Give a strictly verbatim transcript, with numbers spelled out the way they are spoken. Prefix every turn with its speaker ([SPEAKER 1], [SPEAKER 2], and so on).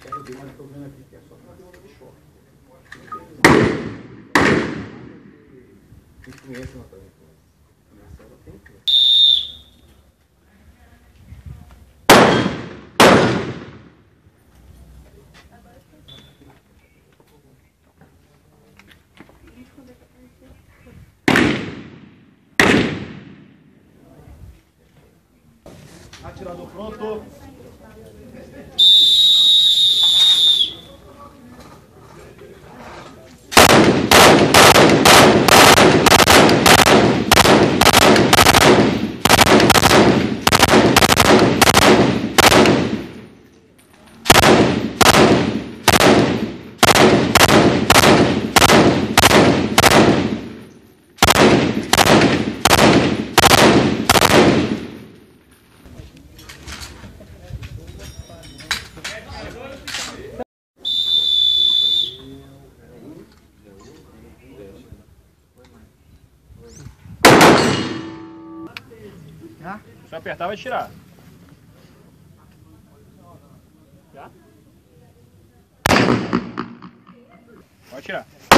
[SPEAKER 1] Carreguei, mas estou vendo aqui que é só para ver de choque. Influência na tua influência. Na Selva tem influência.
[SPEAKER 2] Atirador pronto. Se apertar, vai tirar. Já? Pode tirar.